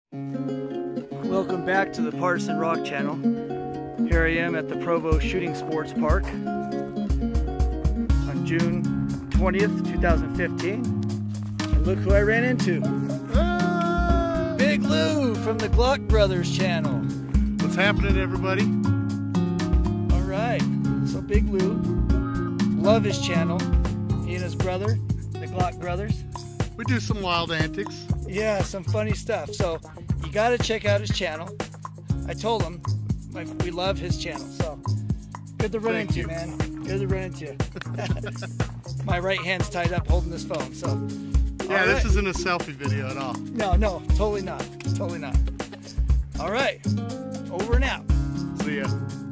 Welcome back to the Partisan Rock Channel. Here I am at the Provo Shooting Sports Park on June 20th, 2015. And look who I ran into. Big Lou from the Glock Brothers channel. What's happening, everybody? All right, so Big Lou, love his channel. He and his brother, the Glock Brothers. We do some wild antics. Yeah, some funny stuff. So you got to check out his channel. I told him we love his channel. So good to run into, man. Good to run into. My right hand's tied up holding this phone. So yeah, this isn't a selfie video at all. No, totally not. Totally not. All right, over and out. See ya.